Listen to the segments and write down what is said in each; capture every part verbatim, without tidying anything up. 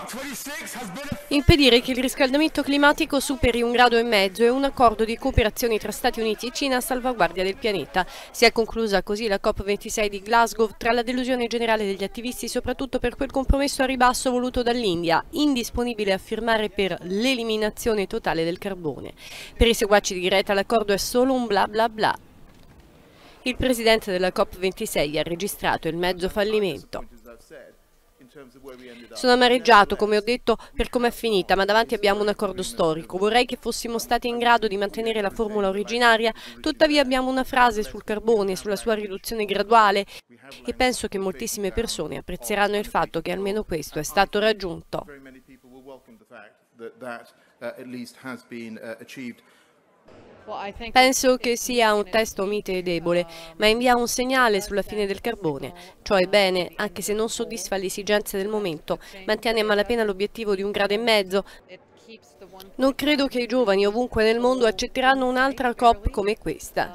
Impedire che il riscaldamento climatico superi un grado e mezzo è un accordo di cooperazione tra Stati Uniti e Cina a salvaguardia del pianeta. Si è conclusa così la COP ventisei di Glasgow tra la delusione generale degli attivisti soprattutto per quel compromesso a ribasso voluto dall'India, indisponibile a firmare per l'eliminazione totale del carbone. Per i seguaci di Greta l'accordo è solo un bla bla bla. Il presidente della COP ventisei ha registrato il mezzo fallimento. Sono amareggiato, come ho detto, per come è finita, ma davanti abbiamo un accordo storico. Vorrei che fossimo stati in grado di mantenere la formula originaria, tuttavia abbiamo una frase sul carbone, sulla sua riduzione graduale e penso che moltissime persone apprezzeranno il fatto che almeno questo è stato raggiunto. Penso che sia un testo mite e debole, ma invia un segnale sulla fine del carbone. Ciò è bene, anche se non soddisfa le esigenze del momento, mantiene a malapena l'obiettivo di un grado e mezzo. Non credo che i giovani ovunque nel mondo accetteranno un'altra COP come questa.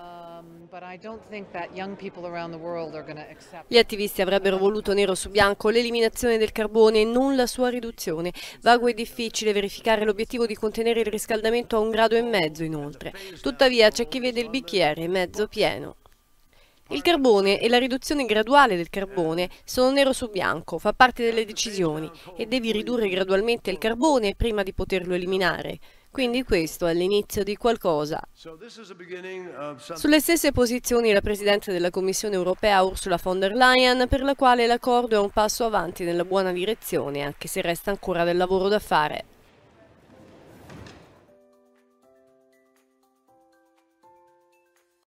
Gli attivisti avrebbero voluto nero su bianco l'eliminazione del carbone e non la sua riduzione. Vago e difficile verificare l'obiettivo di contenere il riscaldamento a un grado e mezzo inoltre. Tuttavia c'è chi vede il bicchiere mezzo pieno. Il carbone e la riduzione graduale del carbone sono nero su bianco, fa parte delle decisioni e devi ridurre gradualmente il carbone prima di poterlo eliminare. Quindi questo è l'inizio di qualcosa. Sulle stesse posizioni la Presidente della Commissione europea Ursula von der Leyen, per la quale l'accordo è un passo avanti nella buona direzione, anche se resta ancora del lavoro da fare.